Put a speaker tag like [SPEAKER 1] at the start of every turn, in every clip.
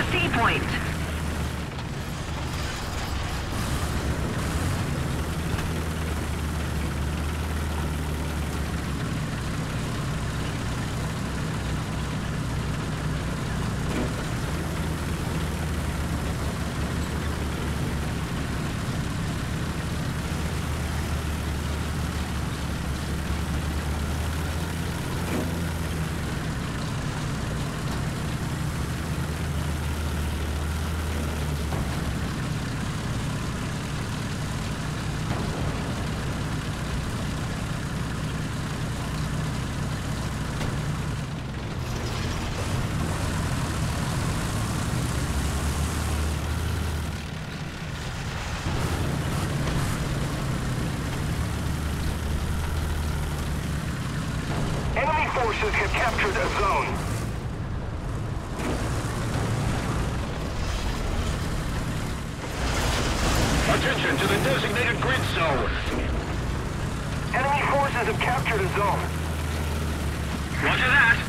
[SPEAKER 1] the C point.
[SPEAKER 2] Enemy forces have captured a zone.
[SPEAKER 3] Attention to the designated grid zone.
[SPEAKER 2] Enemy forces have captured a zone.
[SPEAKER 3] Roger that.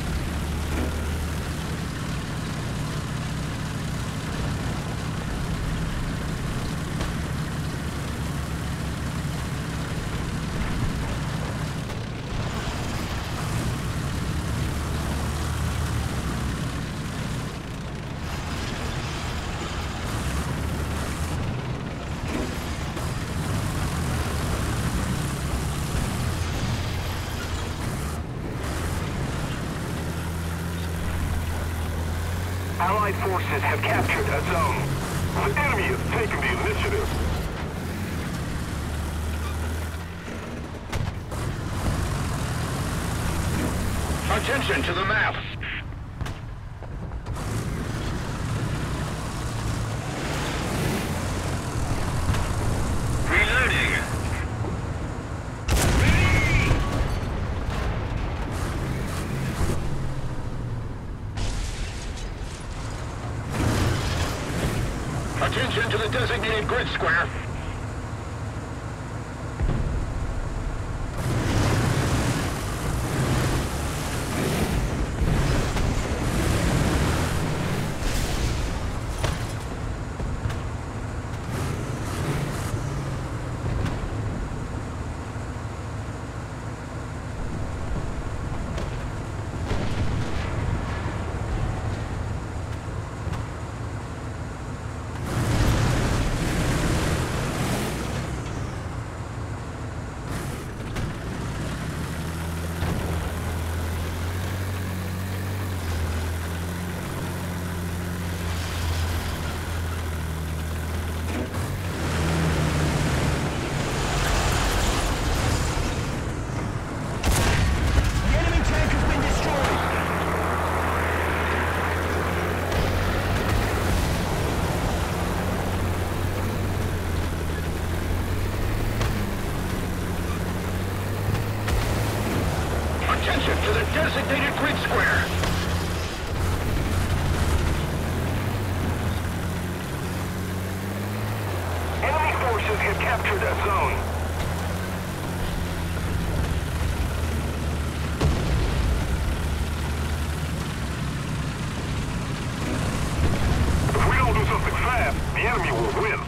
[SPEAKER 2] Allied forces have captured a zone. The enemy has taken the initiative.
[SPEAKER 3] Attention to the map. Reloading. Attention to the designated grid square. Attention to the designated grid square.
[SPEAKER 2] Enemy forces have captured a zone. If we don't do something fast, the enemy will win.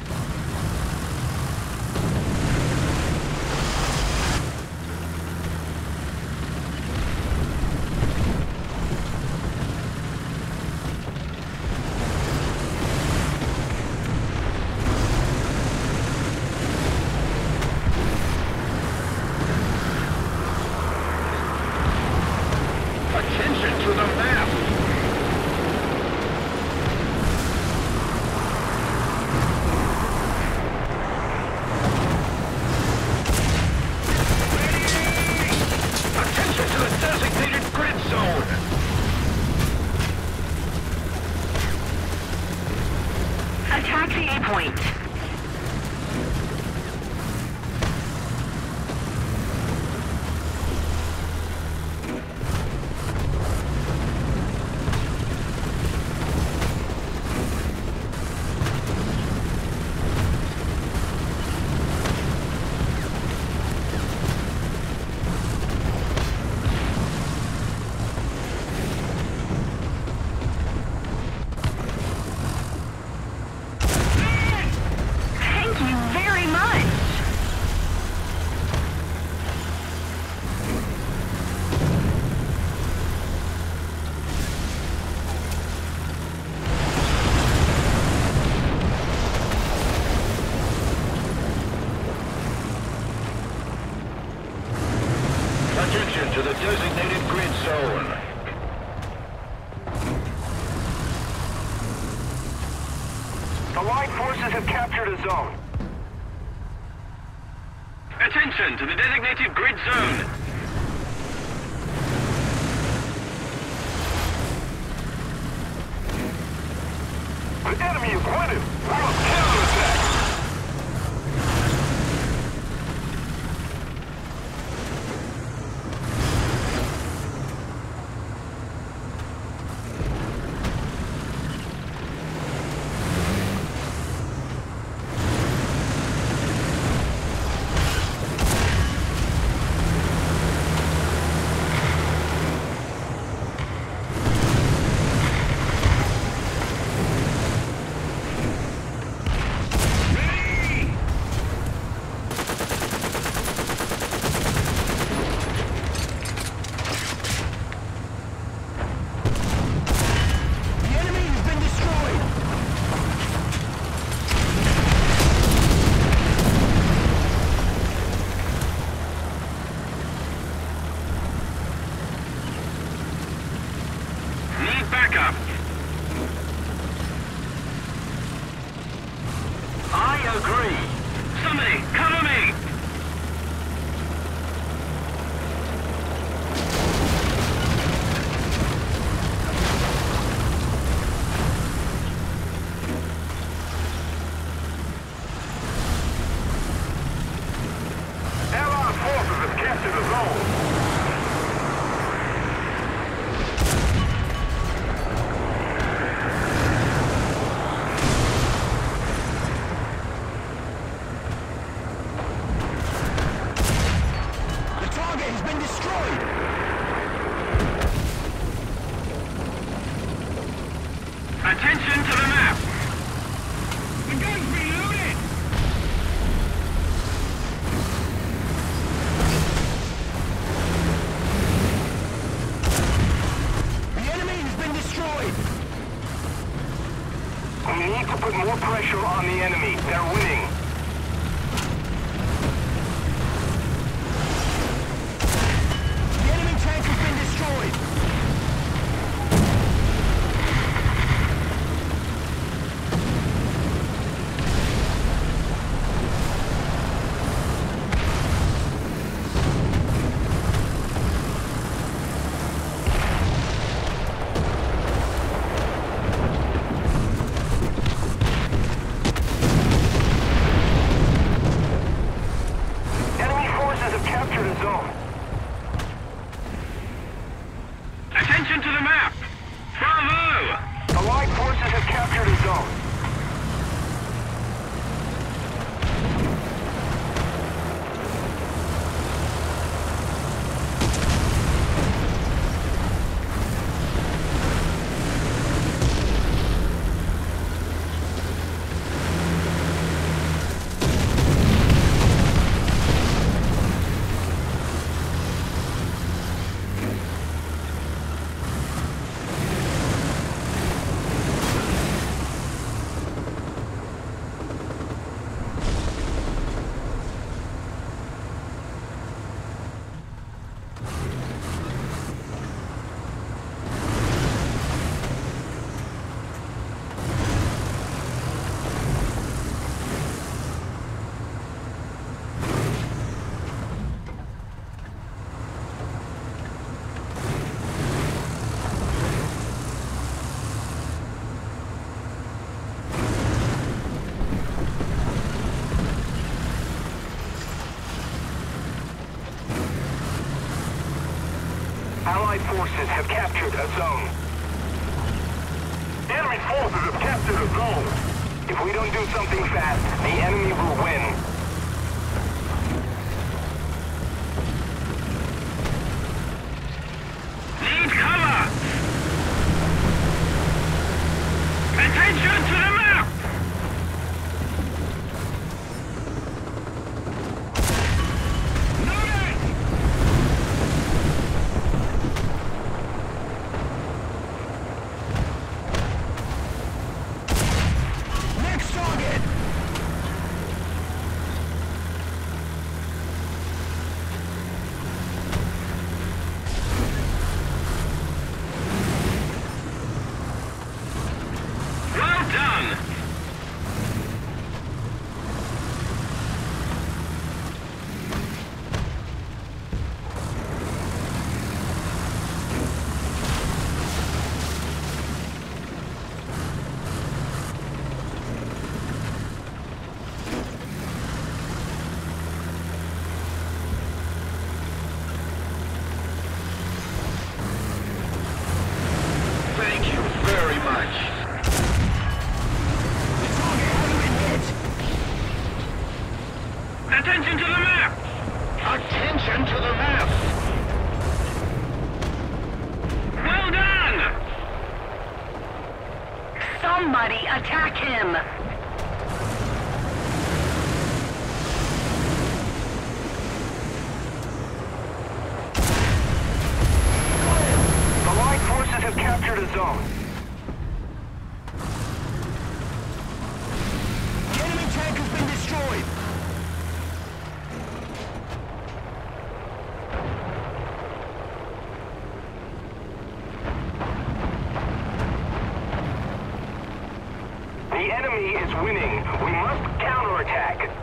[SPEAKER 3] Attention to the designated grid zone.
[SPEAKER 2] Allied forces have captured a zone.
[SPEAKER 3] Attention to the designated grid zone.
[SPEAKER 2] The enemy is winning. We're on counterattack.
[SPEAKER 3] Backup. I agree. Somebody, cover me!
[SPEAKER 2] Allied forces have captured a zone.
[SPEAKER 3] Attention to the map! The gun's reloaded!
[SPEAKER 2] The enemy has been destroyed! We need to put more pressure on the enemy. They're winning. The enemy tank has been destroyed!
[SPEAKER 3] Attention to the map! Bravo!
[SPEAKER 2] Allied forces have captured a zone. Allied forces have captured a zone. Enemy forces have captured a zone. If we don't do something fast, the enemy will win.
[SPEAKER 3] Need cover! Attention to the map!
[SPEAKER 1] Everybody, attack him!
[SPEAKER 2] The Allied forces have captured a zone.
[SPEAKER 3] The enemy tank has been destroyed.
[SPEAKER 2] The enemy is winning. We must counterattack.